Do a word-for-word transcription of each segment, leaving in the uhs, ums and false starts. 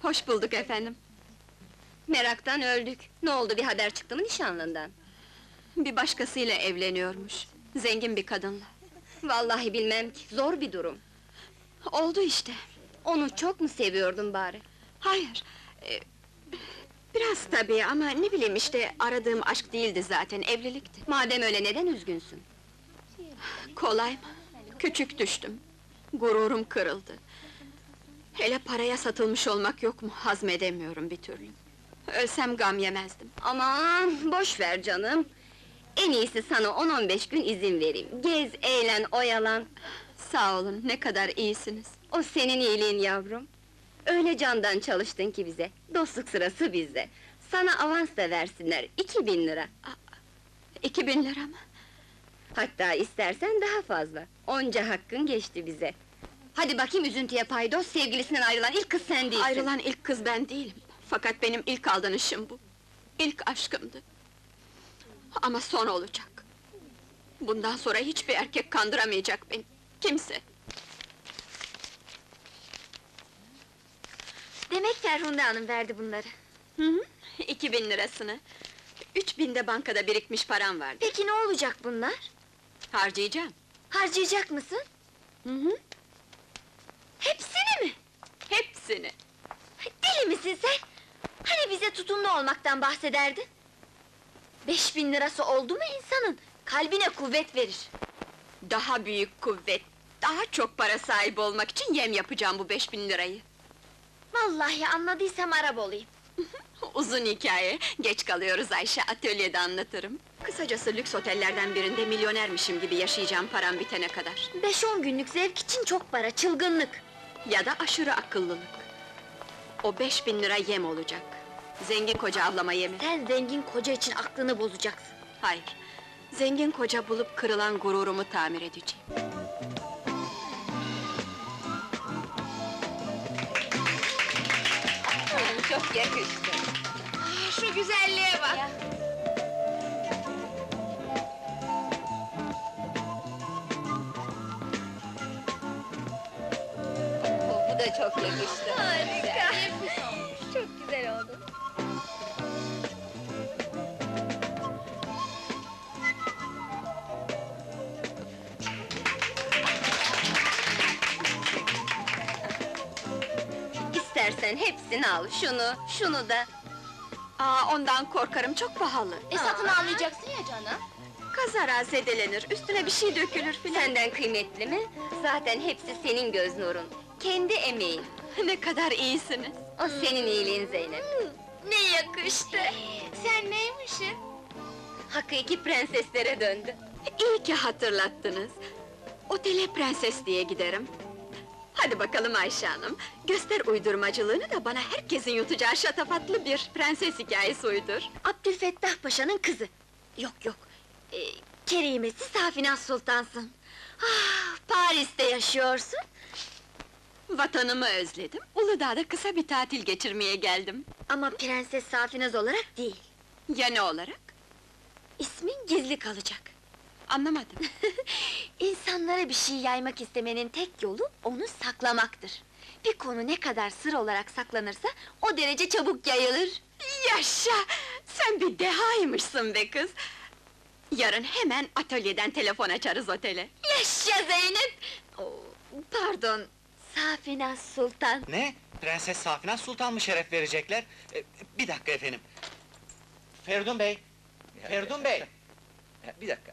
Hoş bulduk efendim. Meraktan öldük. Ne oldu, bir haber çıktı mı nişanlından? Bir başkasıyla evleniyormuş. Zengin bir kadınla. Vallahi bilmem ki, zor bir durum. Oldu işte. Onu çok mu seviyordun bari? Hayır. e, Biraz tabii ama ne bileyim işte, aradığım aşk değildi zaten, evlilikti. Madem öyle, neden üzgünsün? Kolay mı? Küçük düştüm. Gururum kırıldı. Hele paraya satılmış olmak yok mu, hazmedemiyorum bir türlü. Ölsem gam yemezdim. Aman, boş ver canım! En iyisi sana on on beş gün izin vereyim. Gez, eğlen, oyalan. Sağ olun, ne kadar iyisiniz. O senin iyiliğin yavrum. Öyle candan çalıştın ki bize, dostluk sırası bizde. Sana avans da versinler, iki bin lira. İki bin lira mı? Hatta istersen daha fazla. Onca hakkın geçti bize. Hadi bakayım üzüntüye paydos, sevgilisinden ayrılan ilk kız sen değilsin. Ayrılan ilk kız ben değilim. Fakat benim ilk aldanışım bu. İlk aşkımdı. Ama son olacak. Bundan sonra hiçbir erkek kandıramayacak beni. Kimse. Demek Ferhunde Hanım verdi bunları. Hı hı, iki bin lirasını. Üç binde bankada birikmiş param vardı. Peki ne olacak bunlar? Harcayacağım. Harcayacak mısın? Hı hı, Hepsini mi? hepsini. Deli misin sen? Hani bize tutumlu olmaktan bahsederdin? Beş bin lirası oldu mu insanın? Kalbine kuvvet verir. Daha büyük kuvvet, daha çok para sahibi olmak için yem yapacağım bu beş bin lirayı. Vallahi anladıysam Arap olayım. Uzun hikaye, geç kalıyoruz Ayşe, atölyede anlatırım. Kısacası lüks otellerden birinde milyonermişim gibi yaşayacağım param bitene kadar. Beş on günlük zevk için çok para, çılgınlık. Ya da aşırı akıllılık. O beş bin lira yem olacak. Zengin koca avlama yemi. Sen zengin koca için aklını bozacaksın. Hayır, zengin koca bulup kırılan gururumu tamir edeceğim. Çok yakıştı. Şu güzelliğe bak! Bu da çok yakıştı. Harika! Çok güzel oldu. İstersen hepsini al, şunu, şunu da. Aa, ondan korkarım, çok pahalı. E satın almayacaksın ya canım! Kazara zedelenir, üstüne bir şey dökülür filan. Senden kıymetli mi? Zaten hepsi senin göz nurun. Kendi emeğin. Ne kadar iyisiniz. O senin iyiliğin Zeynep. Ne yakıştı! Sen neymişsin? Hakiki prenseslere döndü. İyi ki hatırlattınız. Otele prenses diye giderim. Hadi bakalım Ayşe Hanım, göster uydurmacılığını da bana herkesin yutacağı şatafatlı bir prenses hikayesi uydur. Abdülfettah Paşa'nın kızı. Yok yok, ee, kerimesi Safinaz Sultansın. Ah, Paris'te yaşıyorsun. Vatanımı özledim, Uludağ'da kısa bir tatil geçirmeye geldim. Ama Prenses Safinaz olarak değil. Ya ne olarak? İsmin gizli kalacak. Anlamadım. İnsanlara bir şey yaymak istemenin tek yolu onu saklamaktır. Bir konu ne kadar sır olarak saklanırsa o derece çabuk yayılır. Yaşa! Sen bir dehaymışsın be kız! Yarın hemen atölyeden telefon açarız otele. Yaşa Zeynep! Oo, pardon, Safinaz Sultan. Ne? Prenses Safinaz Sultan mı şeref verecekler? Ee, bir dakika efendim. Feridun Bey! Feridun Bey! Bir dakika.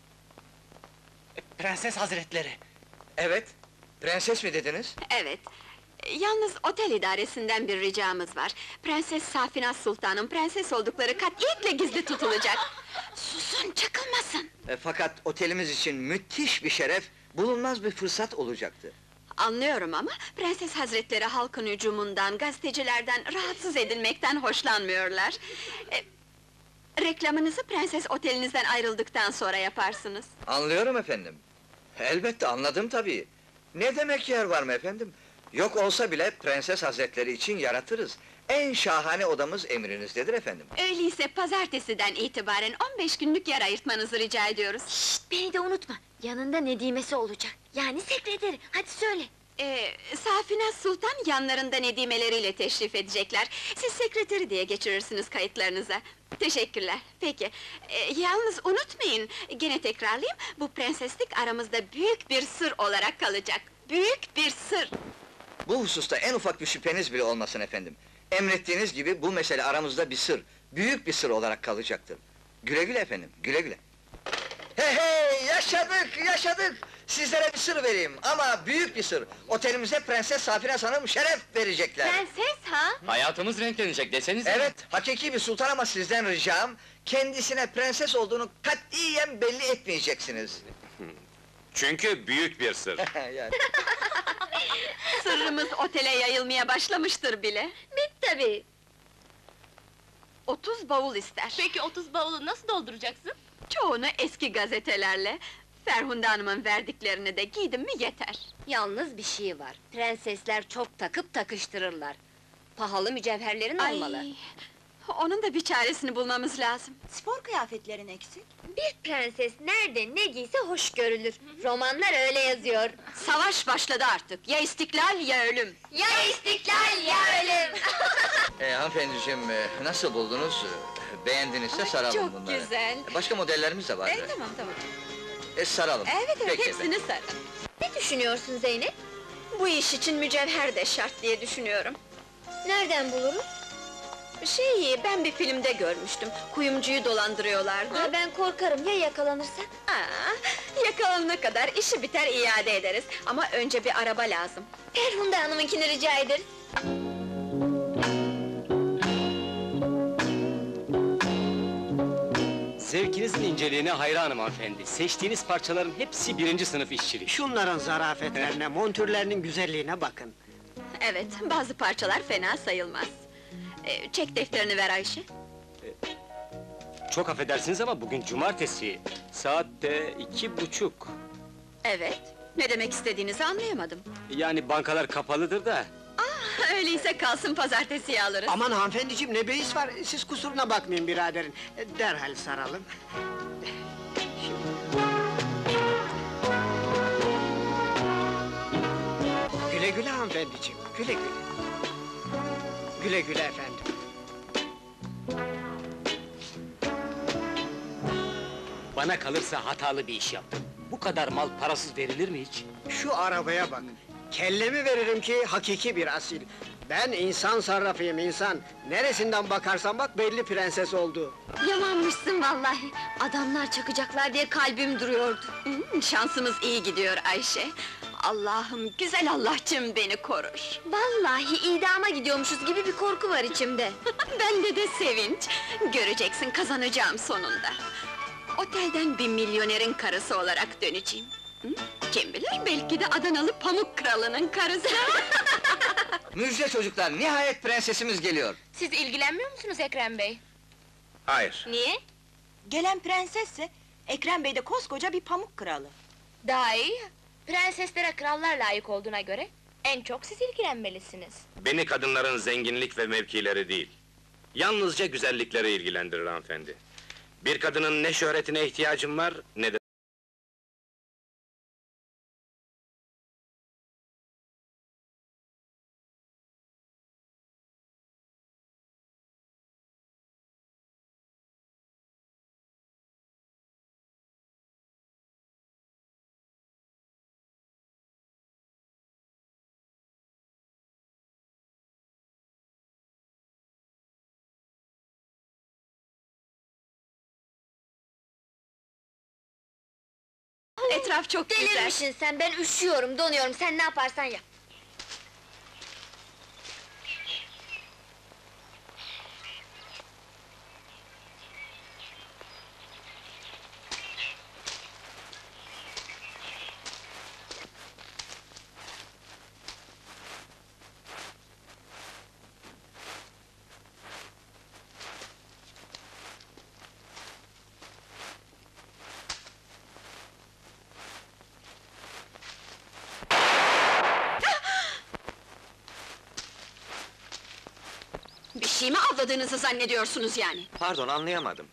e, Prenses Hazretleri! Evet, prenses mi dediniz? Evet. Yalnız otel idaresinden bir ricamız var. Prenses Safinaz Sultan'ın prenses oldukları katiyetle gizli tutulacak. Susun, çakılmasın! E, fakat otelimiz için müthiş bir şeref, bulunmaz bir fırsat olacaktı. Anlıyorum ama Prenses Hazretleri halkın hücumundan, gazetecilerden rahatsız edilmekten hoşlanmıyorlar. E, reklamınızı Prenses Otelinizden ayrıldıktan sonra yaparsınız. Anlıyorum efendim. Elbette anladım tabii. Ne demek yer var mı efendim? Yok olsa bile Prenses Hazretleri için yaratırız. En şahane odamız emrinizdedir efendim. Öyleyse pazartesiden itibaren on beş günlük yer ayırtmanızı rica ediyoruz. Şşt, beni de unutma, yanında Nedimesi olacak, yani sekreteri, hadi söyle! Ee, Safina Sultan yanlarında nedimeleriyle teşrif edecekler. Siz sekreteri diye geçirirsiniz kayıtlarınıza. Teşekkürler, peki. Ee, yalnız unutmayın, gene tekrarlayayım, bu prenseslik aramızda büyük bir sır olarak kalacak. Büyük bir sır! Bu hususta en ufak bir şüpheniz bile olmasın efendim. Emrettiğiniz gibi bu mesele aramızda bir sır, büyük bir sır olarak kalacaktır. Güle güle efendim, güle güle. Hey hey, yaşadık, yaşadık! Sizlere bir sır vereyim ama büyük bir sır. Otelimize Prenses Safina Hanım şeref verecekler. Prenses ha? Hayatımız renklenecek desenize. Evet, hakiki bir sultan ama sizden ricam... ...kendisine prenses olduğunu katiyen belli etmeyeceksiniz. Çünkü büyük bir sır. Yani. Sırrımız otele yayılmaya başlamıştır bile. Bit tabii. Otuz bavul ister. Peki otuz bavulu nasıl dolduracaksın? Çoğunu eski gazetelerle, Ferhunde Hanım'ın verdiklerini de giydim mi yeter. Yalnız bir şey var. Prensesler çok takıp takıştırırlar. Pahalı mücevherlerin olmalı. Ay, onun da bir çaresini bulmamız lazım. Spor kıyafetlerin eksik. Bir prenses nerede ne giyse hoş görülür. Romanlar öyle yazıyor. Savaş başladı artık, ya istiklal ya ölüm! Ya istiklal ya ölüm! Ee, hanımefendiciğim, e, nasıl buldunuz? E, Beğendinizse Ay, saralım çok bunları. güzel. Başka modellerimiz de var. E, tamam tamam. E, saralım. Evet evet, Peki hepsini efendim. sarın. Ne düşünüyorsun Zeynep? Bu iş için mücevher de şart diye düşünüyorum. Nereden buluruz? Şey, ben bir filmde görmüştüm, kuyumcuyu dolandırıyorlardı. Ha, ben korkarım ya yakalanırsak? Aa, yakalanana kadar işi biter iade ederiz. Ama önce bir araba lazım. Ferhunde Hanım'ınkini rica ederiz. Zevkinizin inceliğine hayranım hanımefendi. Seçtiğiniz parçaların hepsi birinci sınıf işçilik. Şunların zarafetlerine, montürlerinin güzelliğine bakın. Evet, bazı parçalar fena sayılmaz. Ee, çek defterini ver Ayşe. Çok affedersiniz ama bugün cumartesi. Saat de iki buçuk. Evet, ne demek istediğinizi anlayamadım. Yani bankalar kapalıdır da. Öyleyse kalsın, pazartesiye alırız. Aman hanımefendiciğim, ne beis var, siz kusuruna bakmayın biraderin. E, Derhal saralım. Şimdi. Güle güle hanımefendiciğim, güle güle. Güle güle efendim. Bana kalırsa hatalı bir iş yaptım. Bu kadar mal parasız verilir mi hiç? Şu arabaya bak, kellemi veririm ki hakiki bir asil. Ben insan sarrafıyım insan. Neresinden bakarsan bak belli prenses oldu. Yamanmışsın vallahi. Adamlar çakacaklar diye kalbim duruyordu. Hmm, şansımız iyi gidiyor Ayşe. Allah'ım, güzel Allah'cığım beni korur. Vallahi idama gidiyormuşuz gibi bir korku var içimde. Bende de sevinç. Göreceksin, kazanacağım sonunda. Otelden bir milyonerin karısı olarak döneceğim. Hı? Kim bilir, belki de Adanalı Pamuk Kralı'nın karısı. Müjde çocuklar, nihayet prensesimiz geliyor. Siz ilgilenmiyor musunuz Ekrem Bey? Hayır. Niye? Gelen prensesse, Ekrem Bey de koskoca bir pamuk kralı. Daha iyi ya. Prenseslere krallar layık olduğuna göre en çok siz ilgilenmelisiniz. Beni kadınların zenginlik ve mevkileri değil, yalnızca güzellikleri ilgilendirir hanımefendi. Bir kadının ne şöhretine ihtiyacım var, ne de... Etraf çok güzel. Delirmişsin sen, ben üşüyorum, donuyorum, sen ne yaparsan yap. Bir şey mi avladığınızı zannediyorsunuz yani? Pardon, anlayamadım.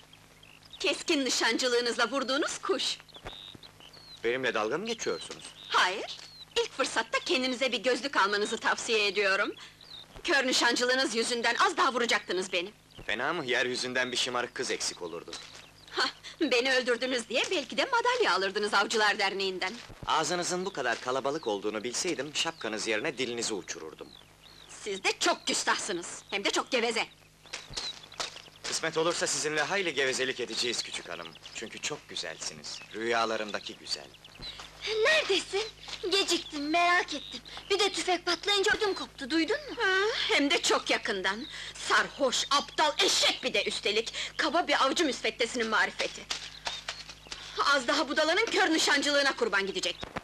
Keskin nişancılığınızla vurduğunuz kuş. Benimle dalga mı geçiyorsunuz? Hayır, ilk fırsatta kendinize bir gözlük almanızı tavsiye ediyorum. Kör nişancılığınız yüzünden az daha vuracaktınız beni. Fena mı? Yeryüzünden bir şımarık kız eksik olurdu. Hah, beni öldürdünüz diye belki de madalya alırdınız Avcılar Derneği'nden. Ağzınızın bu kadar kalabalık olduğunu bilseydim, şapkanız yerine dilinizi uçururdum. Siz de çok küstahsınız, hem de çok geveze. Kısmet olursa sizinle hayli gevezelik edeceğiz küçük hanım. Çünkü çok güzelsiniz, rüyalarımdaki güzel. Neredesin? Geciktim, merak ettim. Bir de tüfek patlayınca ödüm koptu, duydun mu? Ha, hem de çok yakından. Sarhoş, aptal, eşek bir de üstelik. Kaba bir avcı müsveddesinin marifeti. Az daha budalanın kör nişancılığına kurban gidecek.